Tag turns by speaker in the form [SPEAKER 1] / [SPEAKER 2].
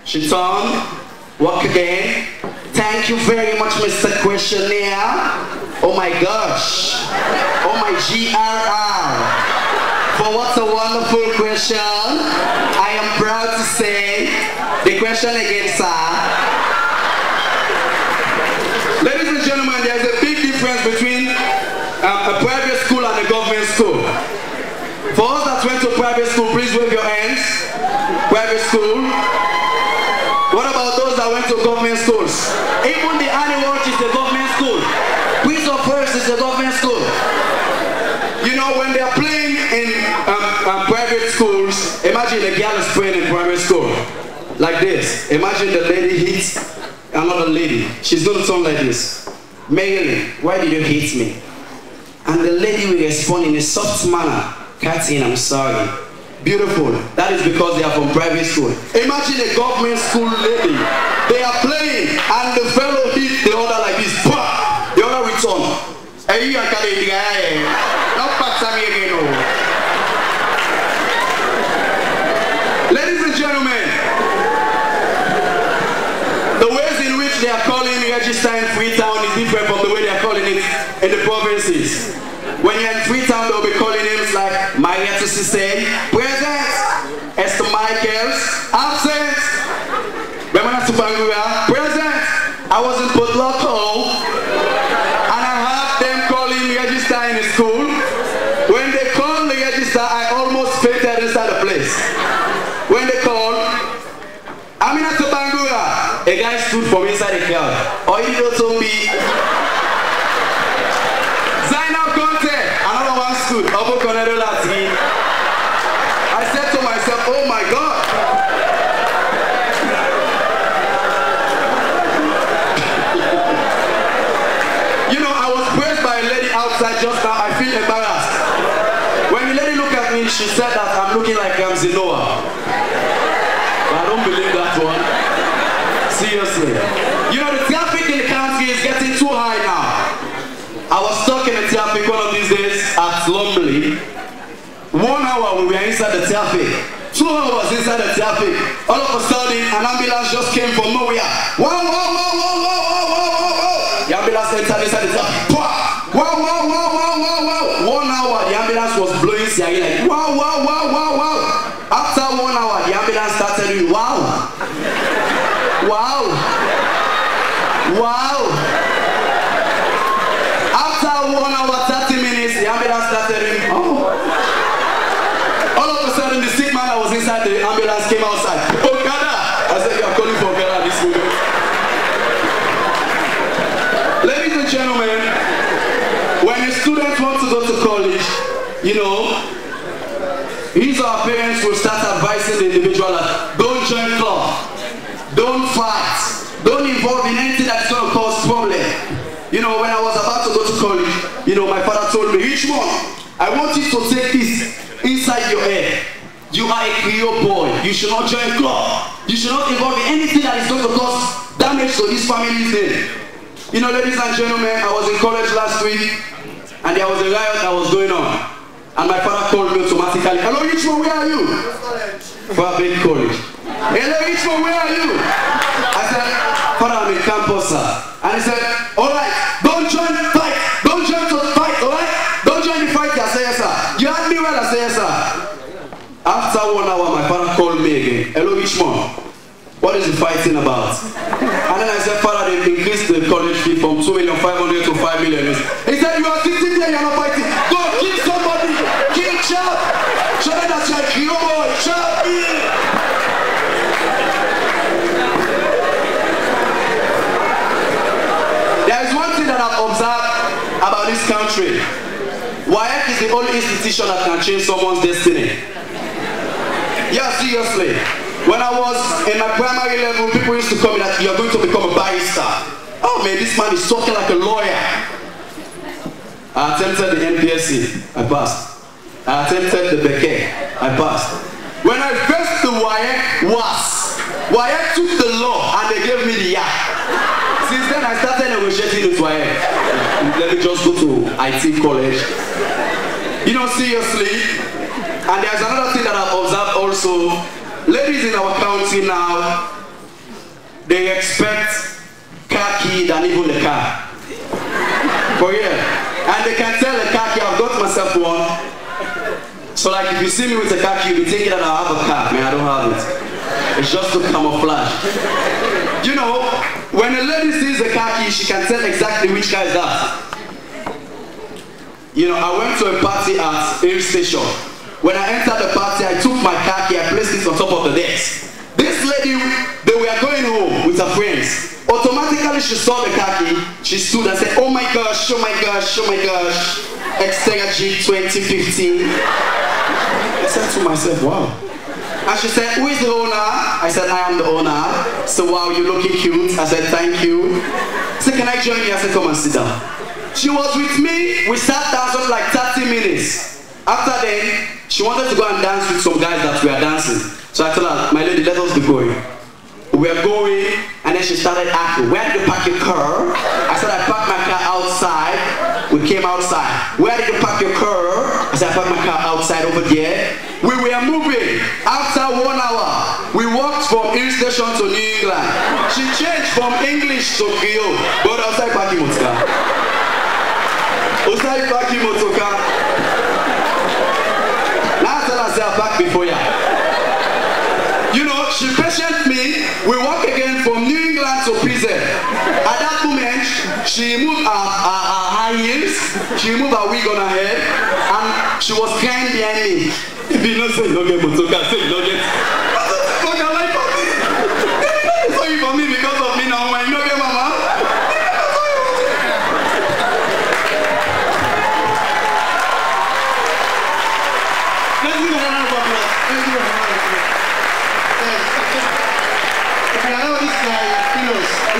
[SPEAKER 1] She turned, walk again. Thank you very much, Mr. Questionnaire. Oh my gosh. Oh my GRR. For what a wonderful question. I am proud to say the question again, sir. Ladies and gentlemen, there's a big difference between a private school and a government school. For us that went to private school, please wave your hands. Private school. What about those that went to government schools? Even the Annie is a government school. Prince of Wales is a government school. You know, when they're playing in private schools, imagine a girl is playing in private school. Like this. Imagine the lady hits another lady. She's going to turn like this. Mary, why did you hit me? And the lady will respond in a soft manner. Catherine, I'm sorry. Beautiful. That is because they are from private school. Imagine a government school lady. They are playing and the fellow hit the other like this. The other return. Ladies and gentlemen, the ways in which they are calling register in Freetown is different from the way they are calling it in the provinces. When you're in Freetown, they'll be calling names like Miatta Sissay, present, Esther Michaels, absent, Remana Supangura, present. I was in Putloko, and I had them calling register in the school. When they called the register, I almost fainted inside the place. When they called, Amina Supangura, a guy stood from inside the crowd. Or you know to me. I said to myself, oh my God. You know, I was praised by a lady outside just now. I feel embarrassed. When the lady looked at me, she said that I'm looking like Ramsey Noah. But I don't believe that one. Seriously. You know, the traffic in the country is getting too high now. I was stuck in the traffic one of these days at Lumley. 1 hour we were inside the traffic. 2 hours inside the traffic. All of a sudden, an ambulance just came from nowhere. Whoa, whoa, whoa, whoa, whoa, whoa, whoa, whoa, whoa. The ambulance entered inside the traffic. Whoa, whoa, whoa, whoa, whoa, whoa. 1 hour, the ambulance was blowing siren like, wow, wow, wow, wow, wow. After 1 hour, the ambulance started doing, wow. Wow. Wow. After 1 hour, 30 minutes, the ambulance started doing, oh. All of a sudden, the sick man that was inside the ambulance came outside. Oh, Ghana! I said, you are calling for Ghana this moment. Ladies and gentlemen, when a student wants to go to college, you know, his or her parents will start advising the individual that don't join club, don't fight, don't involve in anything that's going to cause problem. You know, when I was about to go to college, you know, my father told me, Richmond, I want you to take this inside your head. You are a Creole boy. You should not join club. You should not involve in anything that is going to cause damage to this family's name. You know, ladies and gentlemen, I was in college last week, and there was a riot that was going on. And my father called me automatically. Hello, Richmond, where are you? For a big college. Hello, Richmond, where are you? I said, Father, I'm in campus, sir. And he said, all right, don't join the fight. Don't join the fight, all right? Don't join the fight. I said, yes, sir. You had me well, I said, yes, sir. After 1 hour, my father called me again. Hello, Richmond. What is the fighting about? And then I said, Father, they've increased the college fee from 2,500,000 to 5 million. He said, you are sitting there, you're not fighting. Go kill somebody. Kill Chap. Show them that you're a Creole boy. Chap. There is one thing that I've observed about this country. WAEC is the only institution that can change someone's destiny. Yeah, seriously. When I was in my primary level, people used to tell me that you're going to become a barrister. Oh man, this man is talking like a lawyer. I attempted the NPSC, I passed. I attempted the Beke, I passed. When I faced the WAEC took the law and they gave me the yak. Since then I started negotiating with WAEC. Let me just go to IT college. You know, seriously. And there's another thing that I've observed also. Ladies in our country now, they expect car key than even the car. For real. And they can tell the car key, I've got myself one. So like if you see me with a car key, you'll be thinking that I have a car. Man, I don't have it. It's just to camouflage. You know, when a lady sees a car key, she can tell exactly which car is that. You know, I went to a party at Air Station. When I entered the party, I took my car key, I placed it on top of the desk. This lady, they were going home with her friends. Automatically, she saw the car key. She stood and said, oh my gosh, oh my gosh, oh my gosh. Xterra Jeep 2015. I said to myself, wow. And she said, who is the owner? I said, I am the owner. So, wow, you're looking cute. I said, thank you. She said, can I join you? I said, come and sit down. She was with me. We sat down for like 30 minutes. After then, she wanted to go and dance with some guys that were dancing. So I told her, my lady, let us be going. We were going, and then she started asking, where did you park your car? I said, I parked my car outside. We came outside. Where did you park your car? I said, I parked my car outside over there. We were moving. After 1 hour, we walked from Hill Station to New England. She changed from English to Creole. But outside parking motor. Outside parking motor. Now I tell her, I park before ya. You know, she patiented me. We walk again from New England to prison. At that moment, she moved her high heels, she moved her wig on her head, and she was crying behind me. If you don't say you don't get motoka, say you don't get. What the fuck am I for me? Sorry for me because of me now, when you don't get mama. Let's give a round of applause. Let's give a round of applause. If you allow this guy, he knows.